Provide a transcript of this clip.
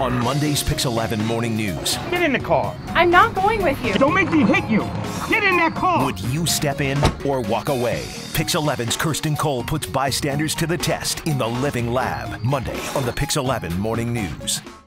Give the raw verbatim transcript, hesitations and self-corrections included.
on Monday's Pix eleven Morning News. Get in the car. I'm not going with you. Don't make me hit you. Get in that car. Would you step in or walk away? Pix eleven's Kirstin Cole puts bystanders to the test in the living lab. Monday on the Pix eleven Morning News.